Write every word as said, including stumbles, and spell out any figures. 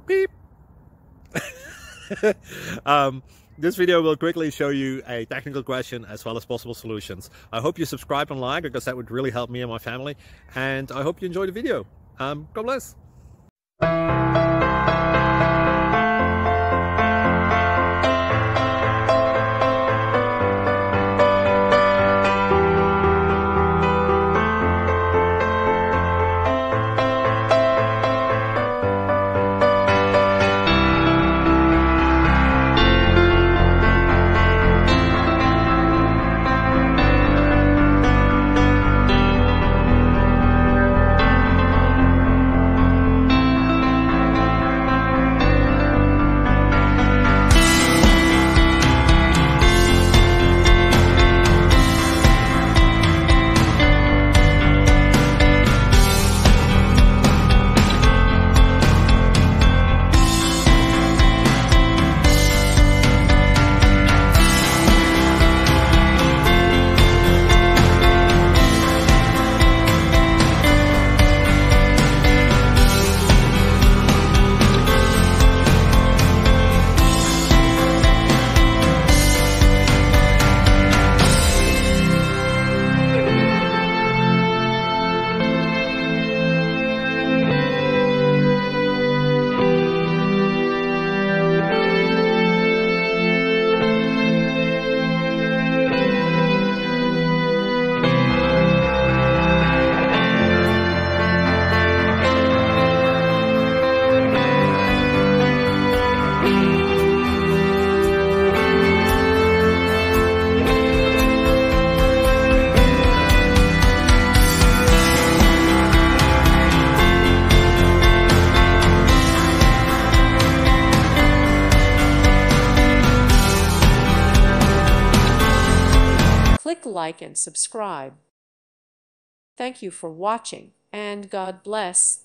Beep. um, this video will quickly show you a technical question as well as possible solutions. I hope you subscribe and like, because that would really help me and my family. And I hope you enjoy the video. Um, God bless. Click like and subscribe. Thank you for watching, and God bless.